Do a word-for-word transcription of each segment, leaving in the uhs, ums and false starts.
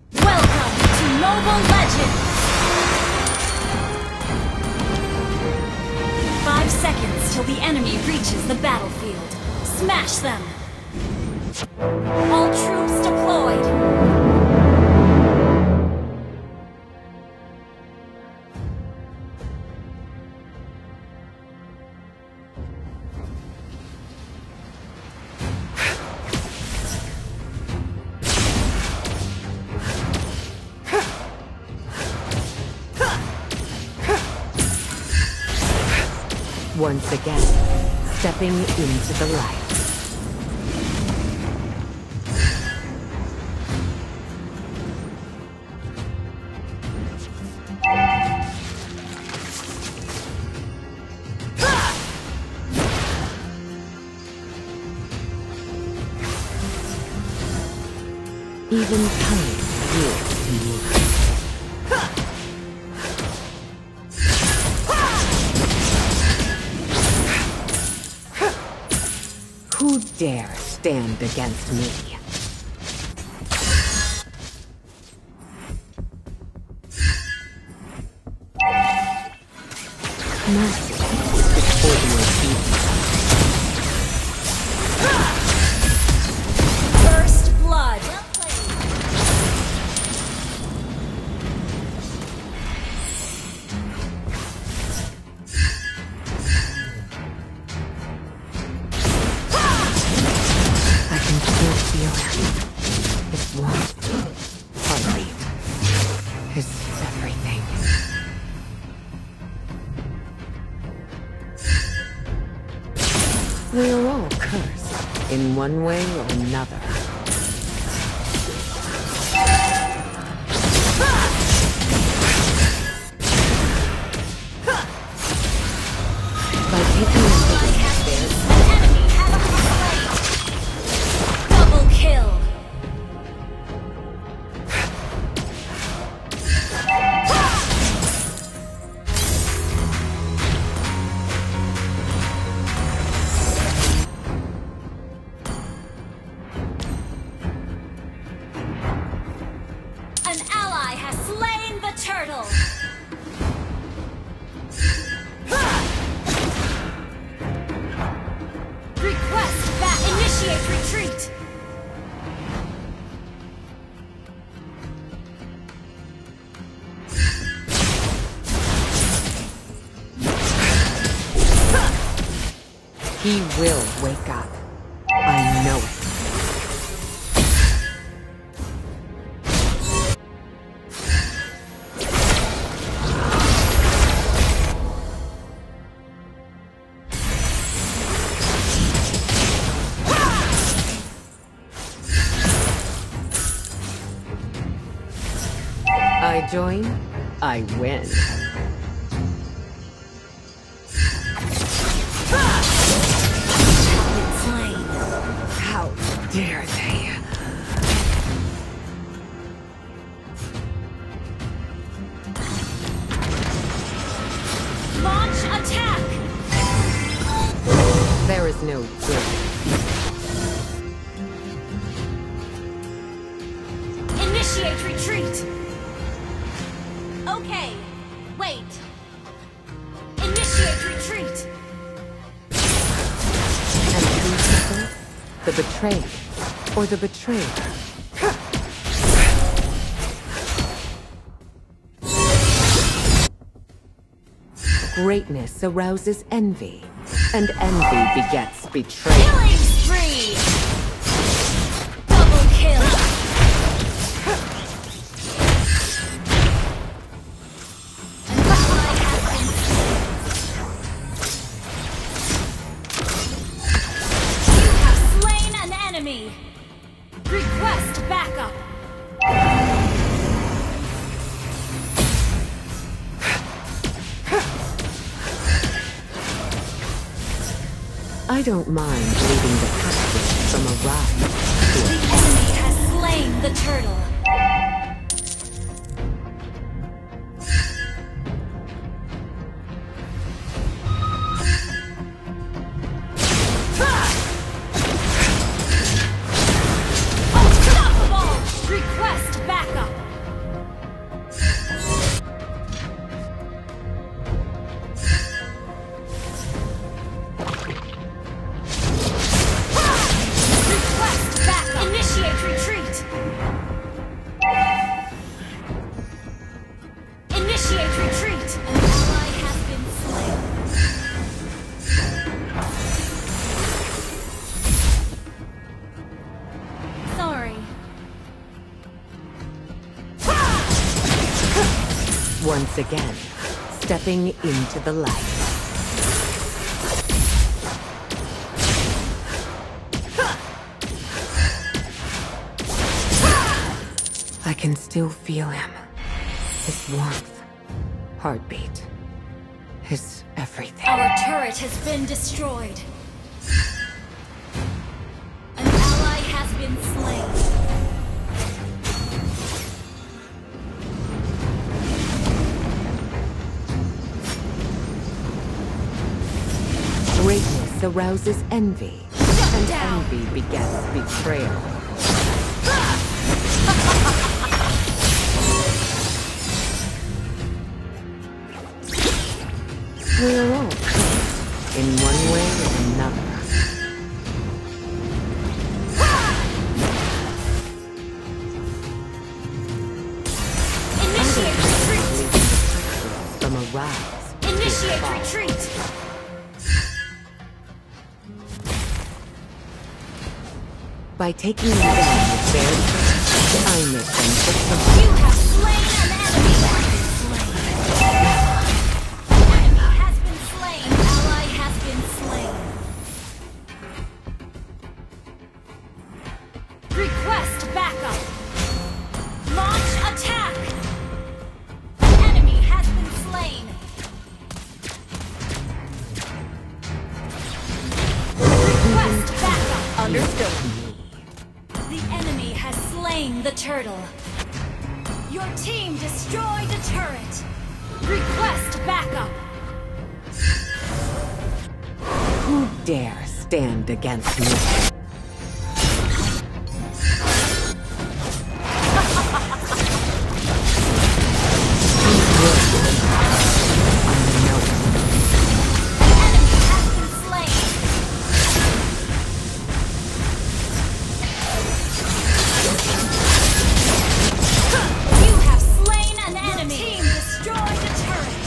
Welcome to Mobile Legends! Five seconds till the enemy reaches the battlefield. Smash them! All troops deployed! Once again, stepping into the light. Even time yields to you. Who dare stand against me? Mercy is for your people. First blood! His warmth, heartbeat, his everything. We're all cursed in one way or another. By taking the Enemy has a double kill! An ally has slain the turtle! Request back! Initiate retreat! He will wake up. I know it. I join, I win. Slain. How dare they? Launch attack! There is no good. Initiate retreat! Okay, wait. Initiate retreat! And who suffer? The betrayed, or the betrayer? Greatness arouses envy, and envy begets betrayal. Killing spree! Double kill! You have slain an enemy! Request backup! I don't mind leading the captive from a ride to The a enemy has slain the turtle! Unstoppable! Request backup! once again, stepping into the light. I can still feel him. His warmth, heartbeat, his everything. Our turret has been destroyed. An ally has been slain. Greatness arouses envy, Shut and down. envy begets betrayal. We're all cursed, in one way or another. Initiate retreat! From a rise to a Initiate fall. retreat! By taking them down with their turn, I make them fulfill. You have slain an enemy! Enemy has been slain! Ally has been slain! Request backup! Launch attack! Enemy has been slain! Request backup! Understood. The enemy has slain the turtle. Your team destroyed a turret. Request backup. Who dare stand against me? Enemy has been slain. You have slain an enemy. Your team destroyed a turret.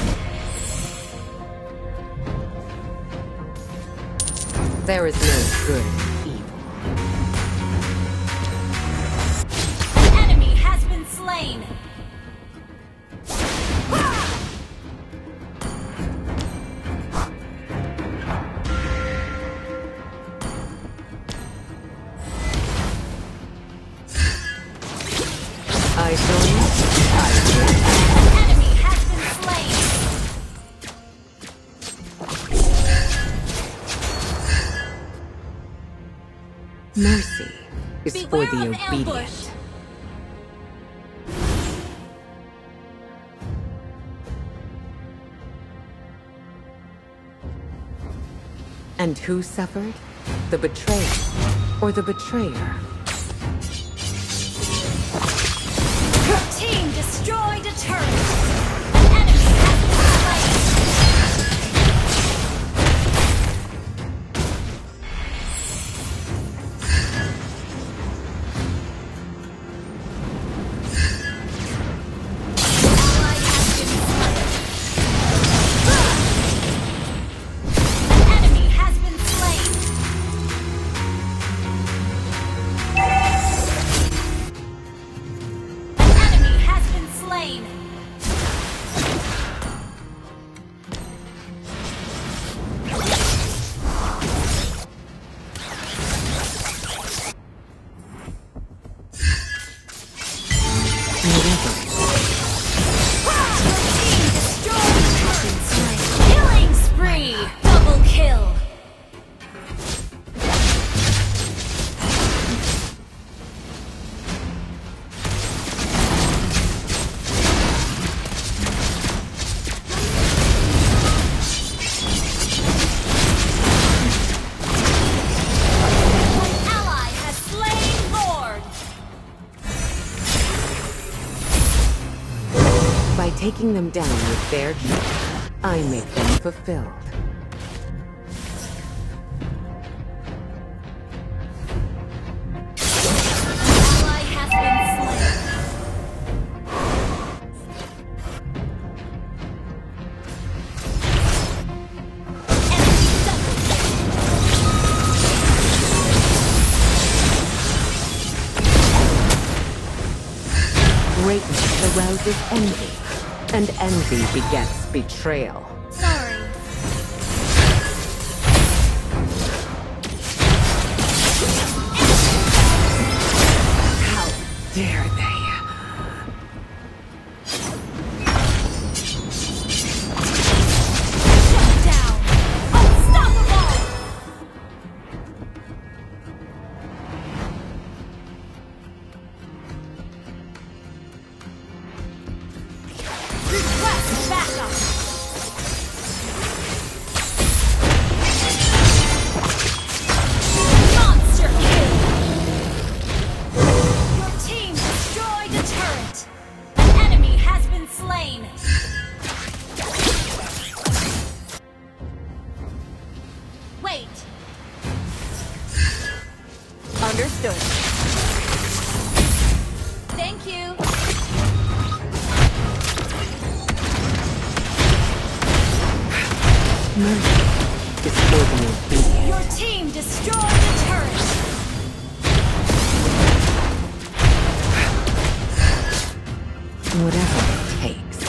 There is no good in evil. Enemy has been slain. I join. I win. Enemy has been slain. Mercy is Beware for the of obedient. ambush. And who suffered? The betrayer or the betrayer? Your team destroyed a turret. Enemy has been slain. Ally has been slain. Enemy has been slain. Enemy has been slain. Killing spree! Double kill! An ally has slain Lord! By taking them down with their truth, I make them fulfilled. Ally has been slain. Enemy double kill. Greatness arouses envy, And envy begets betrayal. Sorry. How dare they? Shut down! Unstoppable! Request backup! Monster kill! Your team destroyed a turret! An enemy has been slain! Wait! Understood. Thank you! Mercy is for the obedient. Your team destroyed the turret! Whatever it takes.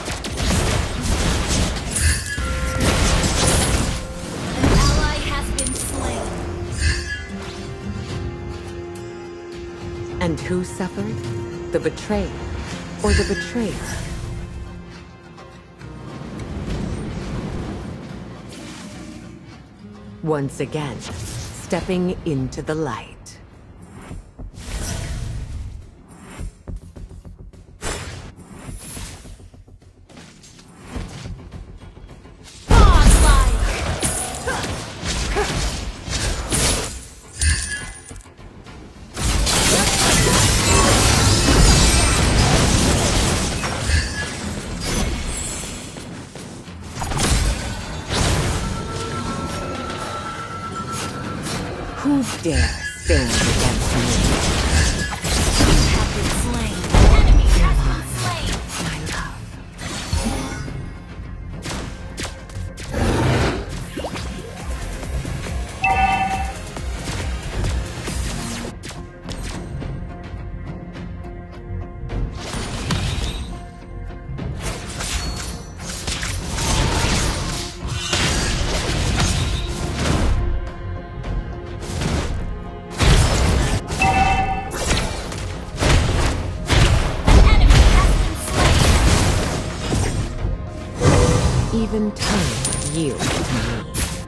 An ally has been slain. And who suffered? The betrayed or the betrayer? Once again, stepping into the light. Who dare stand against me? You have been slain. An enemy has been slain. My love. Even time yields to me.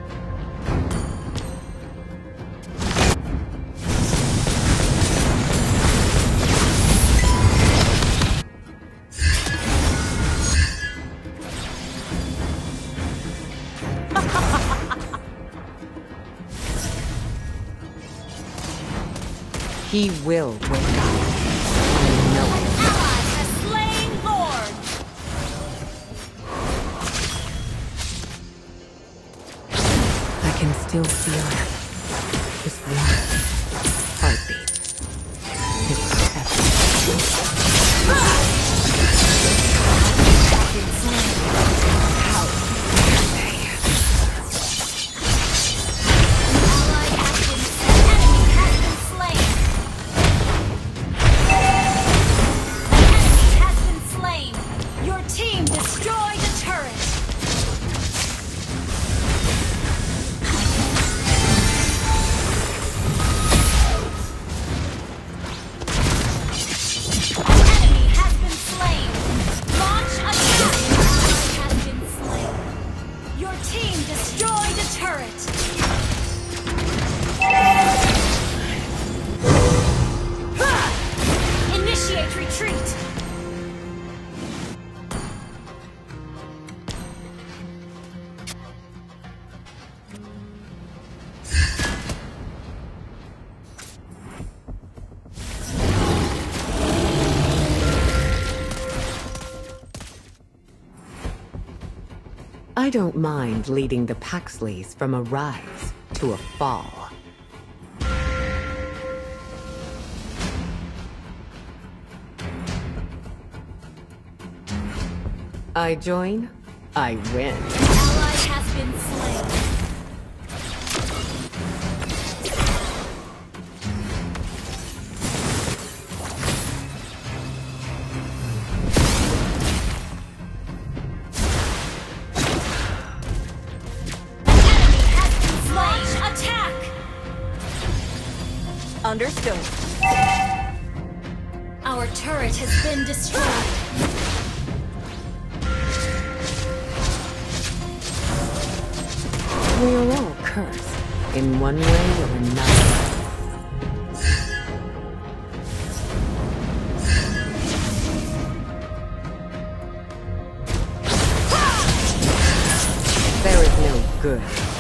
He will wake up. I know it. Ally has slain Lord. I can still feel his warmth, heartbeat, his presence. Have been slain. How dare they? Ally has been slain. Enemy has been slain. Enemy has been slain. Your team destroyed a turret. Enemy has been slain. Launch attack. Ally has been slain. Your team destroyed a turret. Ha! Initiate retreat. I don't mind leading the Paxleys from a rise to a fall. I join, I win. Ally has been slain. Understood. Our turret has been destroyed. We are all cursed, in one way or another. There is no good.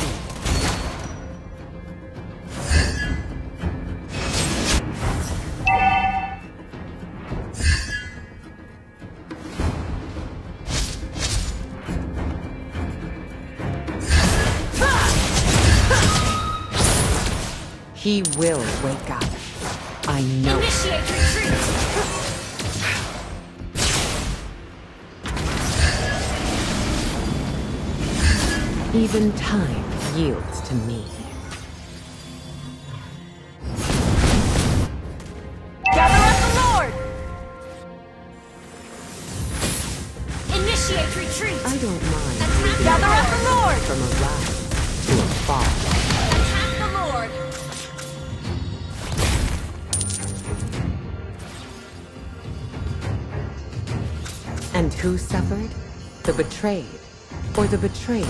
He will wake up. I know. Initiate retreat! Even time yields to me. Gather up the Lord! Initiate retreat! I don't mind Attack the Gather up the Lord! from a rise to a fall. Attack the Lord! And who suffered? The betrayed, or the betrayer?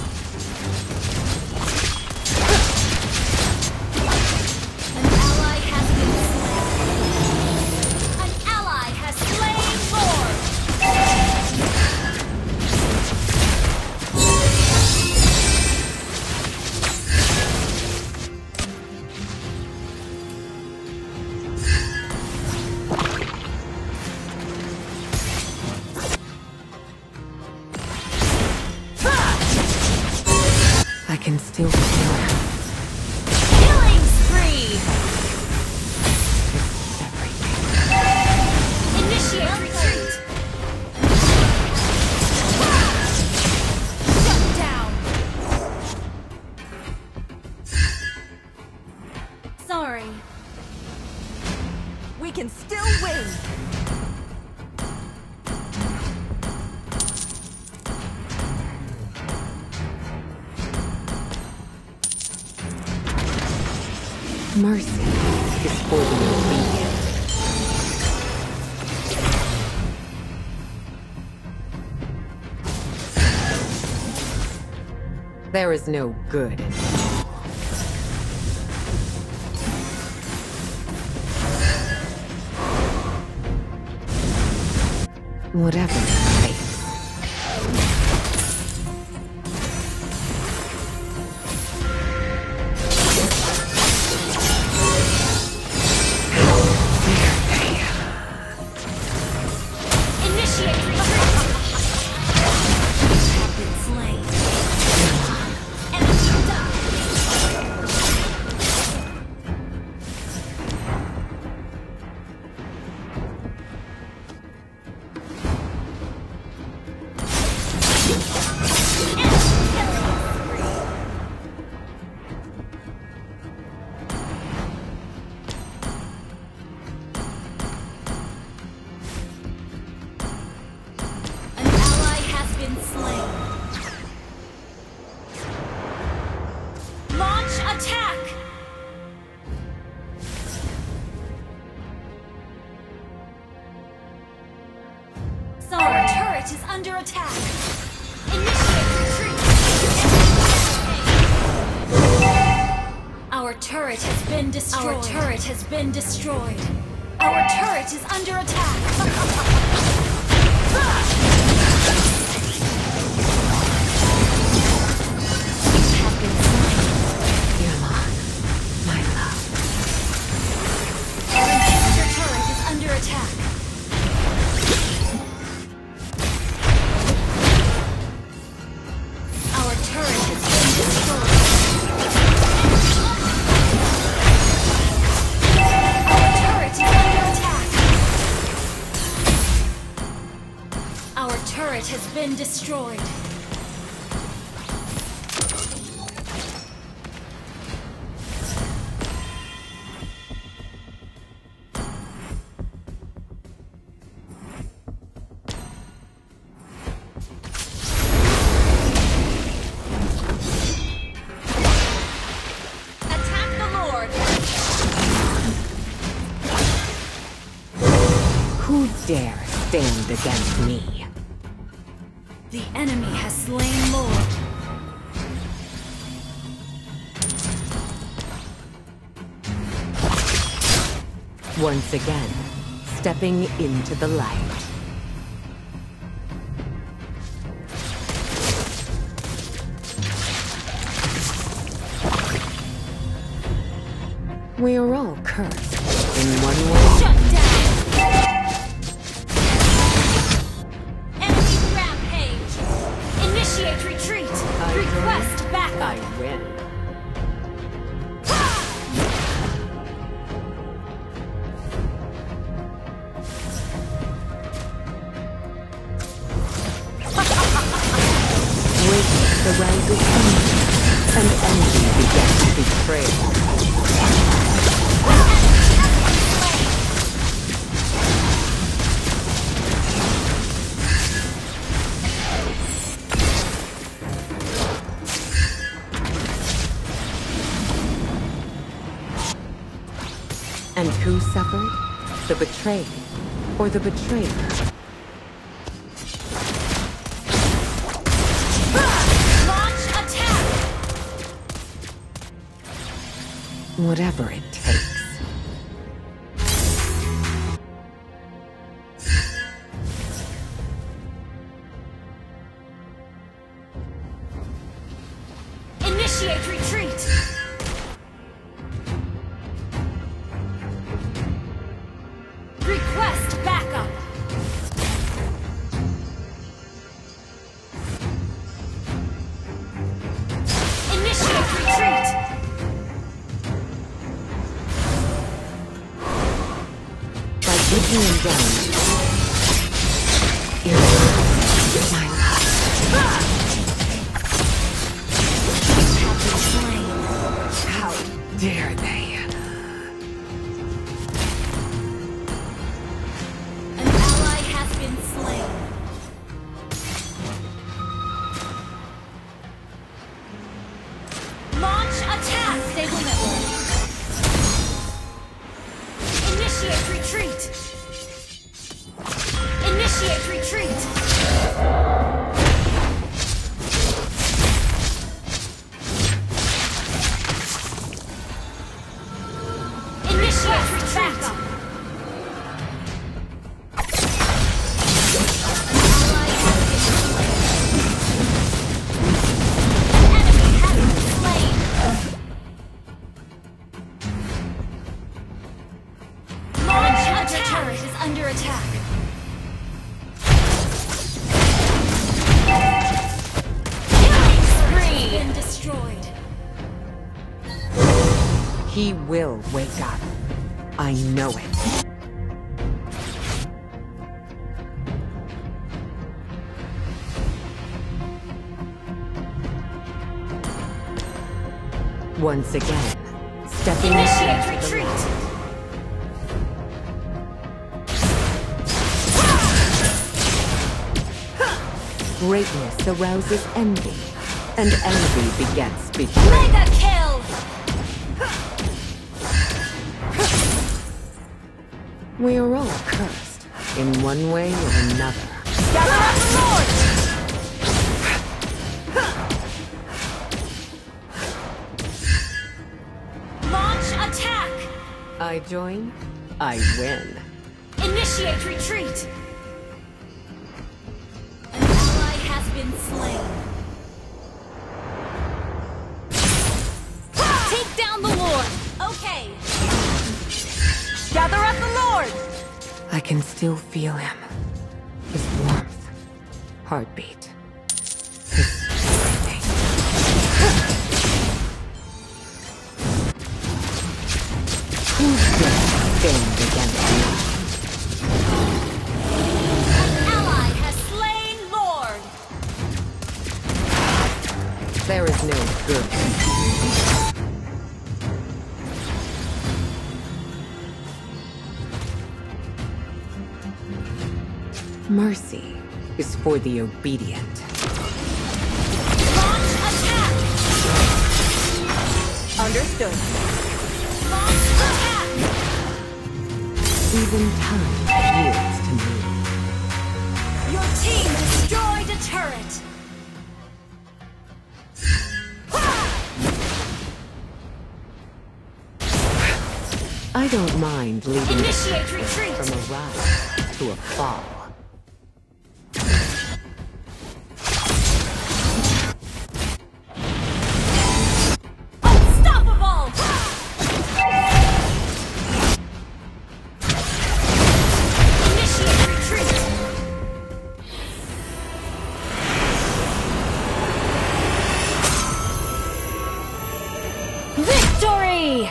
An ally has been slain. An ally has slain Lord. I can still feel Killing spree! everything. Initiate retreat! Shut down! Sorry. We can still win! Mercy is for the obedient. There is no good in it. Whatever it takes. Initiate retreat! Have been slain. Enemy died. An ally has been slain. Launch attack! Sorry. Our turret is under attack. Initiate retreat. Our turret has been destroyed. Our turret has been destroyed. Our turret is under attack. Yaman, my love. Our inhibitor turret is under attack. Our turret has been destroyed. Our turret is under attack. Our turret has been destroyed. Attack the Lord! dare stand against me? The enemy has slain Lord. Once again, stepping into the light. We are all cursed in one way. Shut down! Enemy rampage! Initiate retreat! I Request I backup! win. Witness arouses envy, and envy begets betrayal. And who suffered? The betrayed, or the betrayer? Launch attack! Whatever it takes. Initiate retreat! Request backup! Initiate retreat! By taking him down, is my life. Have been slain. How dare they? An ally has been slain. Launch attack! Stable network. Initiate retreat! Initiate retreat! Initiate retreat! Ally has been slain. Enemy has been slain. Launch attack! Turret is under attack. Killing spree! Been destroyed. He will wake up. I know it. Once again, stepping Initiate into the retreat! light. Greatness arouses envy, and envy begets betrayal. Mega kill! We are all cursed, in one way or another. Gather up the Lord! Launch attack! I join, I win. Initiate retreat! An ally has been slain. Take down the Lord! Okay! Gather up the Lord! I can still feel him. His warmth, heartbeat, his breathing. Who dare stand against me? An ally has slain Lord! There is no good. Mercy is for the obedient. Launch attack! Understood. Launch attack! Even time yields to me. I don't mind leading Initiate retreat! from a rise to a fall. Unstoppable! Initiate retreat! Victory!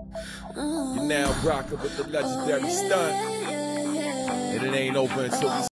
You're now rocking with the legendary stunt, and it ain't over until we